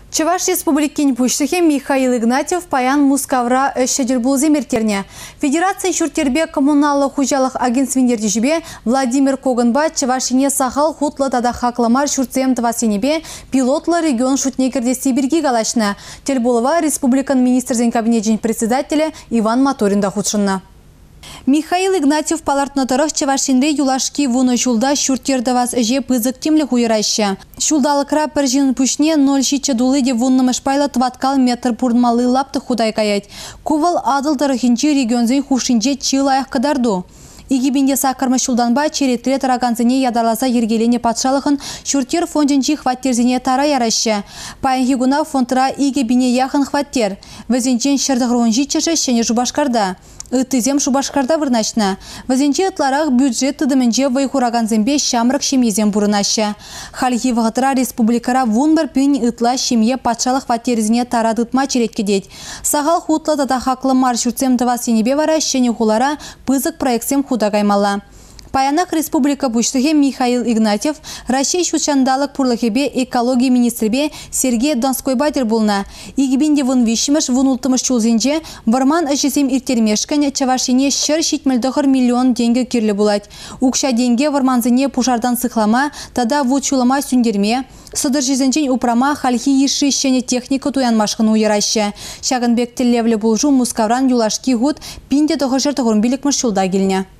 Чуваш республикин пуштыхе Михаил Игнатьев паян мускавра шедербулзе мертерне. Федерация шуртербе коммуналлы хужалық агентствендерді жібе Владимир Коганба Чувашине сахал хутлы тада хакламар шурцем твасенебе пилотлы регион шутнекерде Сибирги галашны. Телболова республикан министрзен кабинетжен председателя Иван Моторинда худшынна. Михаил Игнатьев палартнатырых Чувашинре юлашки вуны шулда шуртердавас же пызык темлі хуйраща. Шулдалыкра піржин пүшне 0,6 дулыде вуннымыш пайла тваткал метр пурнмалы лапты худай каять. Кувал адылдырыхинчи регионзен хушинже чилаях кадарду. Игибинде сакарма шулданба черетре тараганзыне ядарласа ергелене патшалыхын шуртер фондинчи хваттерзине тара яраща. Паянхигуна фондра игибине яхын хваттер. Везенчен шырдығруынжи чышы шене жубашкарда. Ыттызем шубашкарда вырначна. Вазенче ытларах бюджет тыдымынче вайхураганзембе шамрак шемезем бурынаща. Хальхи вғытыра республикара вунбар пин ытла шемье патшалық ватерізіне тарадытма череткедет. Сағал хутла тата хаклы маршрутсем тывасенебе вара шене хулара пызык проектсем худа каймала. Паянах республика пуштыхе Михаил Игнатьев Россия шучандалық пурлахебе экология министрбе Сергей Донской-Батер булна. Игибинде вун вишмеш вун ултымыш чулзинже варман ашисем иртермешкан Чавашине шыр шитмелдохыр миллион деньги кирлі булать. Укша деньги варманзыне пушардан сыхлама, тада вуд чулама сүндерме. Содержизенчен упрама хальхи еши шене техника туянмашқыны уйраща. Шагынбек теллевлі булжу мускавран юлашки гуд пинде тоғышыр тоғырын билікміш шулда келіне.